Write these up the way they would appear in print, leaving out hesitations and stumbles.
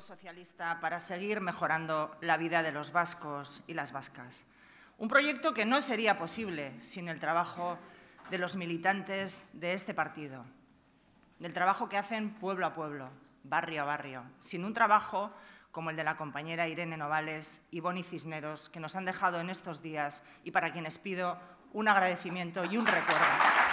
socialista para seguir mejorando la vida de los vascos y las vascas. Un proyecto que no sería posible sin el trabajo de los militantes de este partido, del trabajo que hacen pueblo a pueblo, barrio a barrio, sin un trabajo como el de la compañera Irene Novales y Boni Cisneros, que nos han dejado en estos días y para quienes pido un agradecimiento y un recuerdo.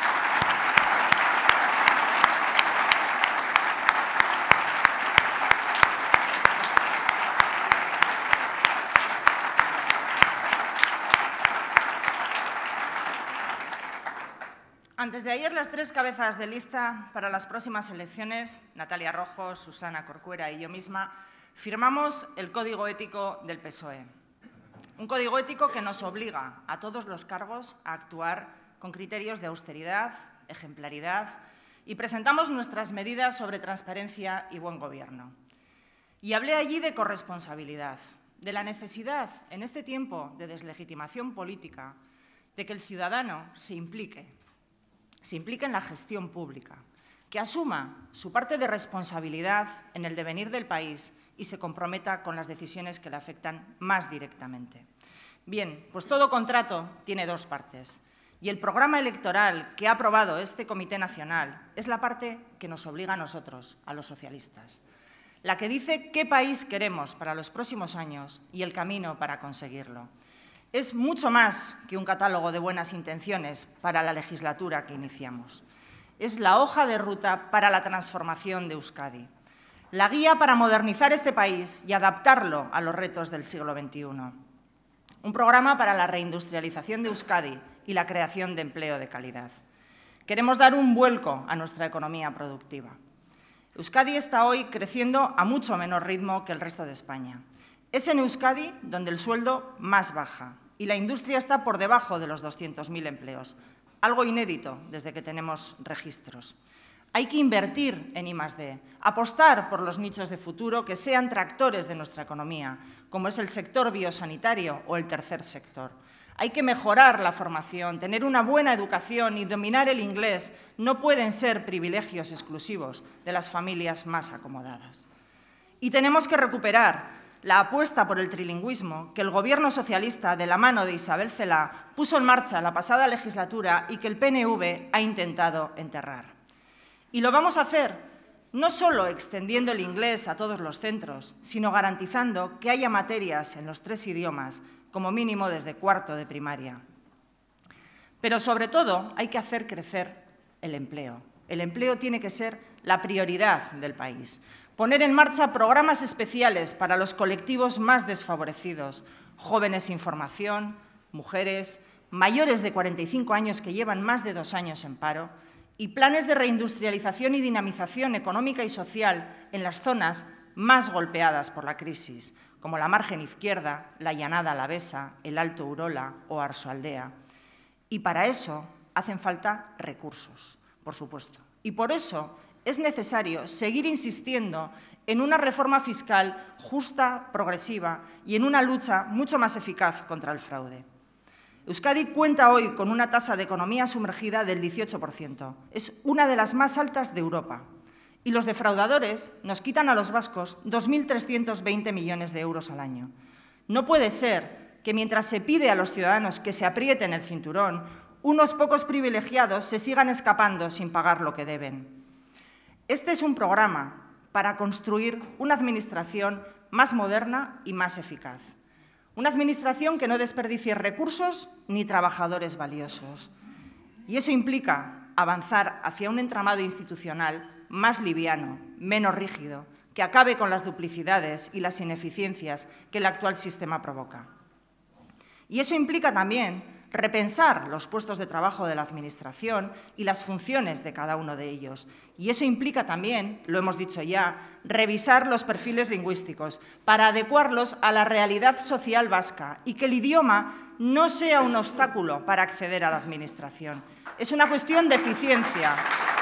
Antes de ayer, las tres cabezas de lista para las próximas elecciones, Natalia Rojo, Susana Corcuera y yo misma, firmamos el Código Ético del PSOE. Un código ético que nos obliga a todos los cargos a actuar con criterios de austeridad, ejemplaridad y presentamos nuestras medidas sobre transparencia y buen gobierno. Y hablé allí de corresponsabilidad, de la necesidad, en este tiempo de deslegitimación política, de que el ciudadano se implique en la gestión pública, que asuma su parte de responsabilidad en el devenir del país y se comprometa con las decisiones que le afectan más directamente. Bien, pues todo contrato tiene dos partes y el programa electoral que ha aprobado este Comité Nacional es la parte que nos obliga a nosotros, a los socialistas, la que dice qué país queremos para los próximos años y el camino para conseguirlo. Es mucho más que un catálogo de buenas intenciones para la legislatura que iniciamos. Es la hoja de ruta para la transformación de Euskadi, la guía para modernizar este país y adaptarlo a los retos del siglo XXI. Un programa para la reindustrialización de Euskadi y la creación de empleo de calidad. Queremos dar un vuelco a nuestra economía productiva. Euskadi está hoy creciendo a mucho menor ritmo que el resto de España. Es en Euskadi donde el sueldo más baja y la industria está por debajo de los 200.000 empleos, algo inédito desde que tenemos registros. Hay que invertir en I+D, apostar por los nichos de futuro que sean tractores de nuestra economía, como es el sector biosanitario o el tercer sector. Hay que mejorar la formación, tener una buena educación y dominar el inglés no pueden ser privilegios exclusivos de las familias más acomodadas. Y tenemos que recuperar la apuesta por el trilingüismo que el Gobierno socialista, de la mano de Isabel Celaá, puso en marcha la pasada legislatura y que el PNV ha intentado enterrar. Y lo vamos a hacer no solo extendiendo el inglés a todos los centros, sino garantizando que haya materias en los 3 idiomas, como mínimo desde cuarto de primaria. Pero sobre todo hay que hacer crecer el empleo. El empleo tiene que ser la prioridad del país. Poner en marcha programas especiales para los colectivos más desfavorecidos, jóvenes sin formación, mujeres, mayores de 45 años que llevan más de 2 años en paro, y planes de reindustrialización y dinamización económica y social en las zonas más golpeadas por la crisis, como la margen izquierda, la Llanada Alavesa, el Alto Urola o Arsoaldea. Y para eso hacen falta recursos, por supuesto. Y por eso es necesario seguir insistiendo en una reforma fiscal justa, progresiva y en una lucha mucho más eficaz contra el fraude. Euskadi cuenta hoy con una tasa de economía sumergida del 18%. Es una de las más altas de Europa. Y los defraudadores nos quitan a los vascos 2.320 millones de euros al año. No puede ser que mientras se pide a los ciudadanos que se aprieten el cinturón, unos pocos privilegiados se sigan escapando sin pagar lo que deben. Este es un programa para construir una administración más moderna y más eficaz. Una administración que no desperdicie recursos ni trabajadores valiosos. Y eso implica avanzar hacia un entramado institucional más liviano, menos rígido, que acabe con las duplicidades y las ineficiencias que el actual sistema provoca. Y eso implica también repensar los puestos de trabajo de la Administración y las funciones de cada uno de ellos. Y eso implica también, lo hemos dicho ya, revisar los perfiles lingüísticos para adecuarlos a la realidad social vasca y que el idioma no sea un obstáculo para acceder a la Administración. Es una cuestión de eficiencia.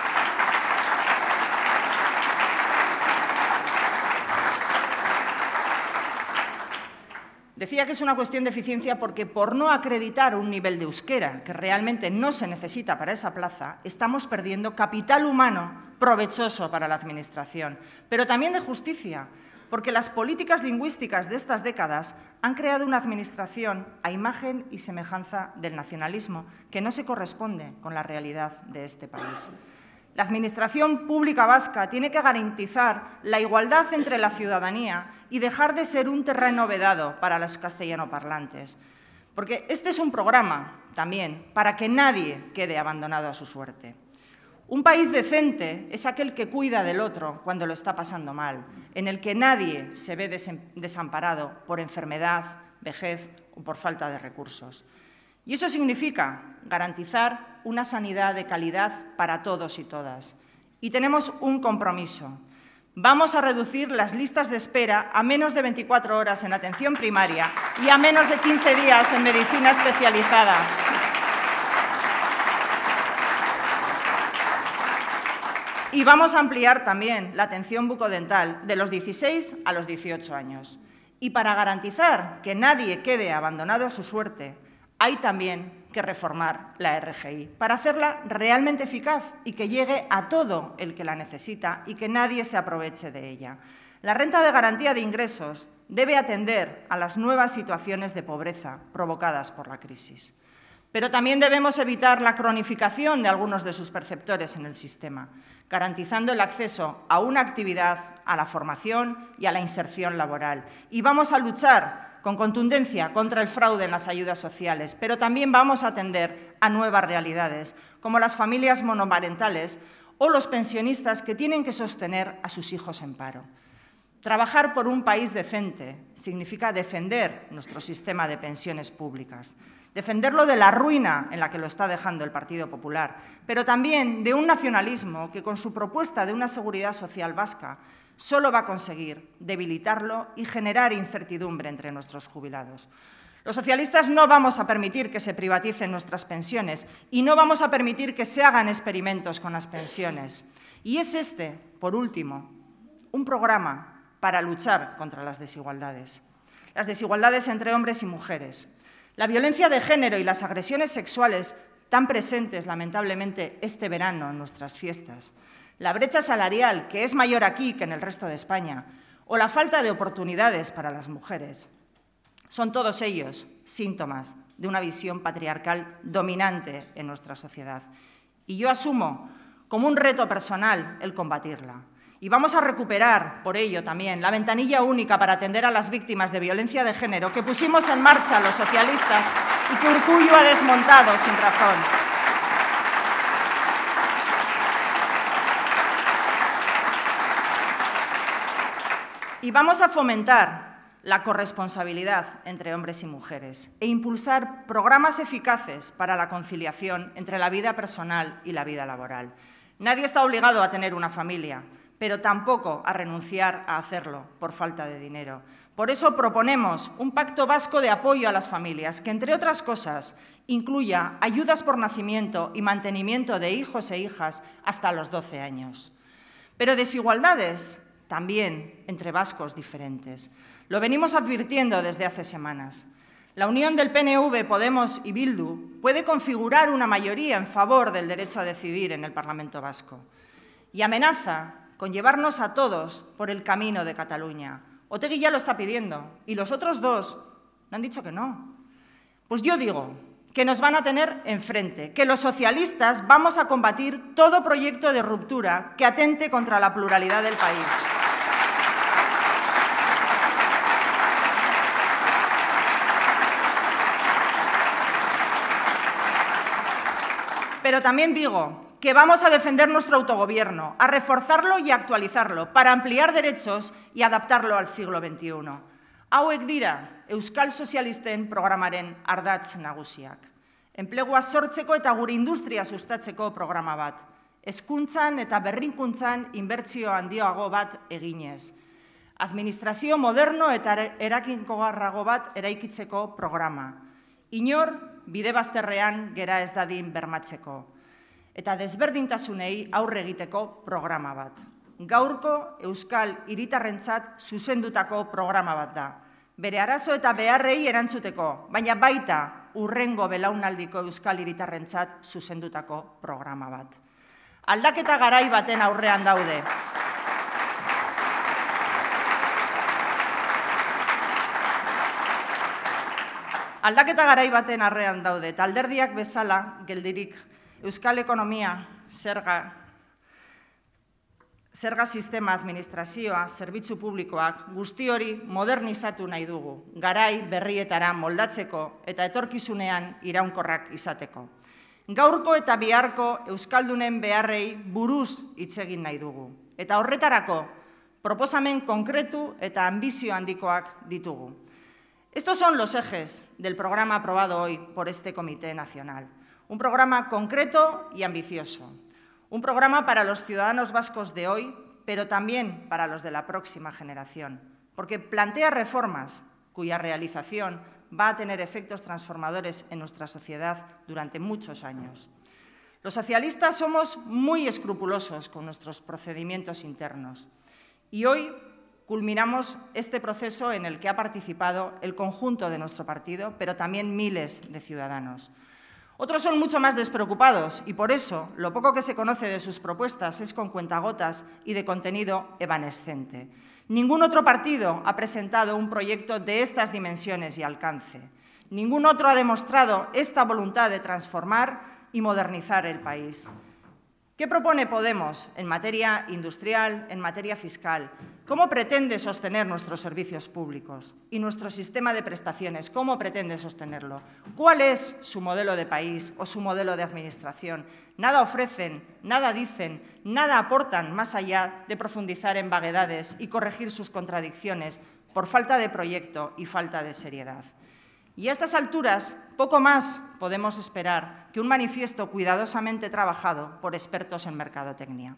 Decía que es una cuestión de eficiencia porque por no acreditar un nivel de euskera que realmente no se necesita para esa plaza, estamos perdiendo capital humano provechoso para la Administración, pero también de justicia, porque las políticas lingüísticas de estas décadas han creado una administración a imagen y semejanza del nacionalismo que no se corresponde con la realidad de este país. La administración pública vasca tiene que garantizar la igualdad entre la ciudadanía y dejar de ser un terreno vedado para los castellanoparlantes, porque este es un programa también para que nadie quede abandonado a su suerte. Un país decente es aquel que cuida del otro cuando lo está pasando mal, en el que nadie se ve desamparado por enfermedad, vejez o por falta de recursos. Y eso significa garantizar una sanidad de calidad para todos y todas. Y tenemos un compromiso. Vamos a reducir las listas de espera a menos de 24 horas en atención primaria y a menos de 15 días en medicina especializada. Y vamos a ampliar también la atención bucodental de los 16 a los 18 años. Y para garantizar que nadie quede abandonado a su suerte, hay también que reformar la RGI para hacerla realmente eficaz y que llegue a todo el que la necesita y que nadie se aproveche de ella. La renta de garantía de ingresos debe atender a las nuevas situaciones de pobreza provocadas por la crisis. Pero también debemos evitar la cronificación de algunos de sus perceptores en el sistema, garantizando el acceso a una actividad, a la formación y a la inserción laboral. Y vamos a luchar con contundencia contra el fraude en las ayudas sociales, pero también vamos a atender a nuevas realidades, como las familias monomarentales o los pensionistas que tienen que sostener a sus hijos en paro. Trabajar por un país decente significa defender nuestro sistema de pensiones públicas, defenderlo de la ruina en la que lo está dejando el Partido Popular, pero también de un nacionalismo que, con su propuesta de una seguridad social vasca, solo va a conseguir debilitarlo y generar incertidumbre entre nuestros jubilados. Los socialistas no vamos a permitir que se privaticen nuestras pensiones y no vamos a permitir que se hagan experimentos con las pensiones. Y es este, por último, un programa para luchar contra las desigualdades entre hombres y mujeres. La violencia de género y las agresiones sexuales tan presentes, lamentablemente, este verano en nuestras fiestas, la brecha salarial, que es mayor aquí que en el resto de España, o la falta de oportunidades para las mujeres, son todos ellos síntomas de una visión patriarcal dominante en nuestra sociedad. Y yo asumo como un reto personal el combatirla. Y vamos a recuperar, por ello también, la ventanilla única para atender a las víctimas de violencia de género que pusimos en marcha los socialistas y que Urkullu ha desmontado sin razón. Y vamos a fomentar la corresponsabilidad entre hombres y mujeres e impulsar programas eficaces para la conciliación entre la vida personal y la vida laboral. Nadie está obligado a tener una familia, pero tampoco a renunciar a hacerlo por falta de dinero. Por eso proponemos un pacto vasco de apoyo a las familias que, entre otras cosas, incluya ayudas por nacimiento y mantenimiento de hijos e hijas hasta los 12 años. Pero desigualdades también entre vascos diferentes. Lo venimos advirtiendo desde hace semanas. La unión del PNV, Podemos y Bildu puede configurar una mayoría en favor del derecho a decidir en el Parlamento vasco y amenaza con llevarnos a todos por el camino de Cataluña. Otegi ya lo está pidiendo y los otros dos le han dicho que no. Pues yo digo que nos van a tener enfrente, que los socialistas vamos a combatir todo proyecto de ruptura que atente contra la pluralidad del país. Pero también digo que vamos a defender nuestro autogobierno, a reforzarlo y a actualizarlo, para ampliar derechos y adaptarlo al siglo XXI. Hauek dira, Euskal Sozialisten programaren ardatz nagusiak. Enplegua sortzeko eta gure industria sustatzeko programa bat. Hezkuntzan eta berrikuntzan inbertsio handiago bat eginez. Administrazio moderno eta eraginkorrago bat eraikitzeko programa. Inor bide bazterrean gera ez dadin bermatzeko. Eta desberdintasunei aurre egiteko programa bat. Gaurko Euskal hiritarrentzat zuzendutako programa bat da. Bere arazo eta beharrei erantzuteko, baina baita hurrengo belaunaldiko Euskal hiritarrentzat zuzendutako programa bat. Aldaketa garai baten aurrean daude. Aldaketa garai baten arrean daude, eta alderdiak bezala geldirik euskal ekonomia, zerga sistema, administrazioa, zerbitzu publikoak, guzti hori modernizatu nahi dugu, garai berrietara moldatzeko eta etorkizunean iraunkorrak izateko. Gaurko eta biharko euskaldunen beharrei buruz hitz egin nahi dugu. Eta horretarako, proposamen konkretu eta ambizio handikoak ditugu. Estos son los ejes del programa aprobado hoy por este Comité Nacional. Un programa concreto y ambicioso. Un programa para los ciudadanos vascos de hoy, pero también para los de la próxima generación, porque plantea reformas cuya realización va a tener efectos transformadores en nuestra sociedad durante muchos años. Los socialistas somos muy escrupulosos con nuestros procedimientos internos y hoy culminamos este proceso en el que ha participado el conjunto de nuestro partido, pero también miles de ciudadanos. Otros son mucho más despreocupados y por eso lo poco que se conoce de sus propuestas es con cuentagotas y de contenido evanescente. Ningún otro partido ha presentado un proyecto de estas dimensiones y alcance. Ningún otro ha demostrado esta voluntad de transformar y modernizar el país. ¿Qué propone Podemos en materia industrial, en materia fiscal? ¿Cómo pretende sostener nuestros servicios públicos y nuestro sistema de prestaciones? ¿Cómo pretende sostenerlo? ¿Cuál es su modelo de país o su modelo de administración? Nada ofrecen, nada dicen, nada aportan más allá de profundizar en vaguedades y corregir sus contradicciones por falta de proyecto y falta de seriedad. Y a estas alturas, poco más podemos esperar que un manifiesto cuidadosamente trabajado por expertos en mercadotecnia.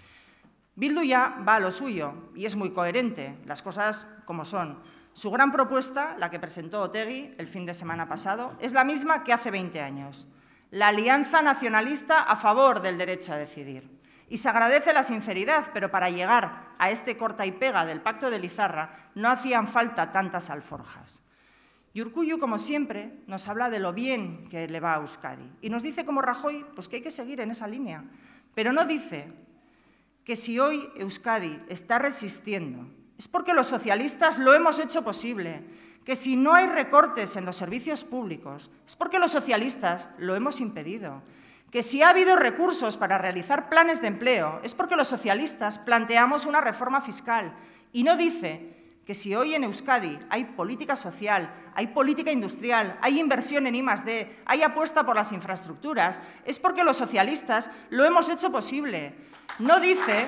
Bildu ya va a lo suyo y es muy coherente, las cosas como son. Su gran propuesta, la que presentó Otegi el fin de semana pasado, es la misma que hace 20 años. La alianza nacionalista a favor del derecho a decidir. Y se agradece la sinceridad, pero para llegar a este corta y pega del Pacto de Lizarra no hacían falta tantas alforjas. Y Urkullu, como siempre, nos habla de lo bien que le va a Euskadi. Y nos dice, como Rajoy, pues que hay que seguir en esa línea. Pero no dice que si hoy Euskadi está resistiendo es porque los socialistas lo hemos hecho posible, que si no hay recortes en los servicios públicos es porque los socialistas lo hemos impedido, que si ha habido recursos para realizar planes de empleo es porque los socialistas planteamos una reforma fiscal. Y no dice que si hoy en Euskadi hay política social, hay política industrial, hay inversión en I+D, hay apuesta por las infraestructuras, es porque los socialistas lo hemos hecho posible. No dice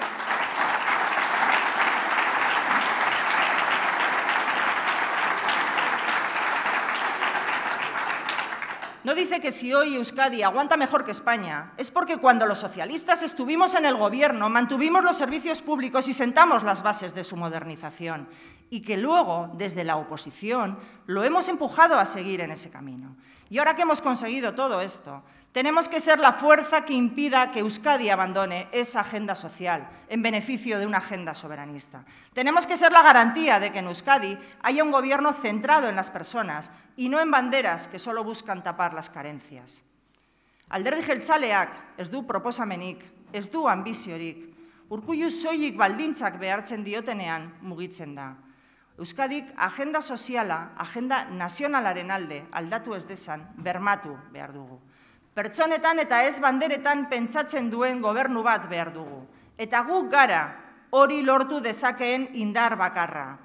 que si hoy Euskadi aguanta mejor que España, es porque cuando los socialistas estuvimos en el gobierno mantuvimos los servicios públicos y sentamos las bases de su modernización y que luego, desde la oposición, lo hemos empujado a seguir en ese camino. Y ahora que hemos conseguido todo esto, tenemos que ser la fuerza que impida que Euskadi abandone esa agenda social en beneficio de una agenda soberanista. Tenemos que ser la garantía de que en Euskadi haya un gobierno centrado en las personas y no en banderas que solo buscan tapar las carencias. Alderdi jeltzaleak ez du proposamenik, ez du ambiziorik. Urkullu soilik baldintzak behartzen diotenean mugitzen da. Euskadik agenda soziala, agenda nazionalaren alde aldatu ez dezan bermatu behar dugu. Pertsonetan eta ez banderetan pentsatzen duen gobernu bat behar dugu. Eta guk gara hori lortu dezakeen indar bakarra.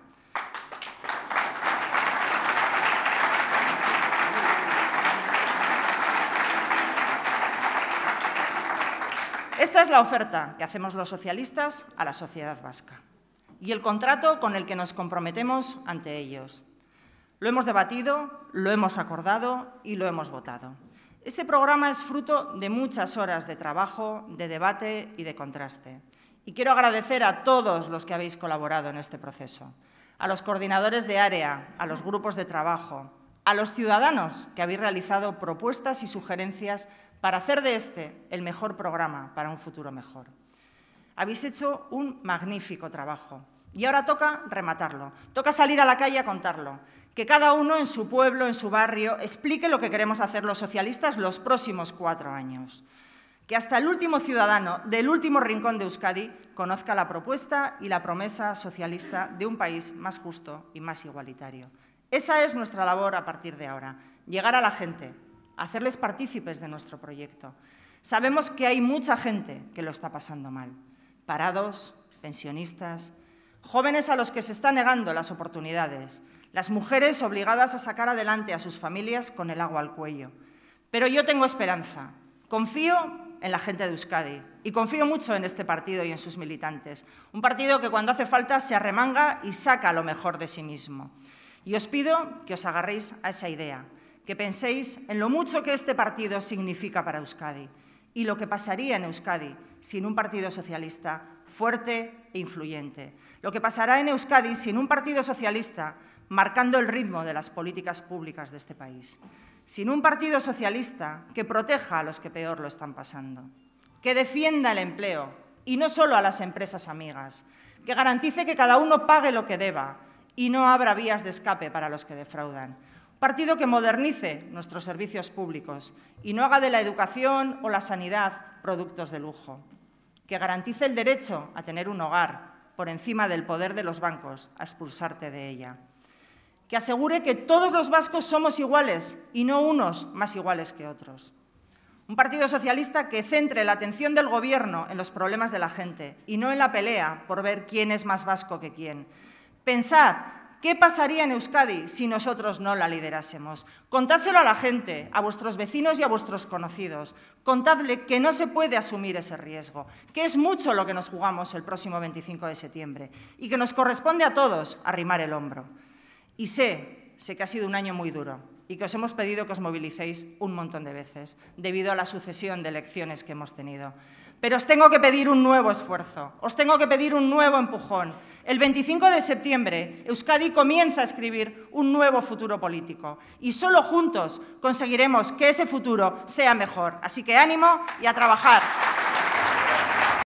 Esta es la oferta que hacemos los socialistas a la sociedad vasca y el contrato con el que nos comprometemos ante ellos. Lo hemos debatido, lo hemos acordado y lo hemos votado. Este programa es fruto de muchas horas de trabajo, de debate y de contraste. Y quiero agradecer a todos los que habéis colaborado en este proceso, a los coordinadores de área, a los grupos de trabajo, a los ciudadanos que habéis realizado propuestas y sugerencias para hacer de este el mejor programa para un futuro mejor. Habéis hecho un magnífico trabajo y ahora toca rematarlo, toca salir a la calle a contarlo, que cada uno en su pueblo, en su barrio, explique lo que queremos hacer los socialistas los próximos 4 años. Que hasta el último ciudadano del último rincón de Euskadi conozca la propuesta y la promesa socialista de un país más justo y más igualitario. Esa es nuestra labor a partir de ahora, llegar a la gente, hacerles partícipes de nuestro proyecto. Sabemos que hay mucha gente que lo está pasando mal, parados, pensionistas, jóvenes a los que se están negando las oportunidades, las mujeres obligadas a sacar adelante a sus familias con el agua al cuello. Pero yo tengo esperanza, confío en la gente de Euskadi y confío mucho en este partido y en sus militantes. Un partido que cuando hace falta se arremanga y saca lo mejor de sí mismo. Y os pido que os agarréis a esa idea, que penséis en lo mucho que este partido significa para Euskadi y lo que pasaría en Euskadi sin un partido socialista fuerte e influyente. Lo que pasará en Euskadi sin un partido socialista marcando el ritmo de las políticas públicas de este país. Sin un partido socialista que proteja a los que peor lo están pasando, que defienda el empleo y no solo a las empresas amigas, que garantice que cada uno pague lo que deba y no abra vías de escape para los que defraudan. Un partido que modernice nuestros servicios públicos y no haga de la educación o la sanidad productos de lujo, que garantice el derecho a tener un hogar por encima del poder de los bancos a expulsarte de ella, que asegure que todos los vascos somos iguales y no unos más iguales que otros. Un partido socialista que centre la atención del Gobierno en los problemas de la gente y no en la pelea por ver quién es más vasco que quién. Pensad, ¿qué pasaría en Euskadi si nosotros no la liderásemos? Contádselo a la gente, a vuestros vecinos y a vuestros conocidos. Contadle que no se puede asumir ese riesgo, que es mucho lo que nos jugamos el próximo 25 de septiembre y que nos corresponde a todos arrimar el hombro. Y sé que ha sido un año muy duro y que os hemos pedido que os movilicéis un montón de veces debido a la sucesión de elecciones que hemos tenido. Pero os tengo que pedir un nuevo esfuerzo, os tengo que pedir un nuevo empujón. El 25 de septiembre, Euskadi comienza a escribir un nuevo futuro político y solo juntos conseguiremos que ese futuro sea mejor. Así que ánimo y a trabajar.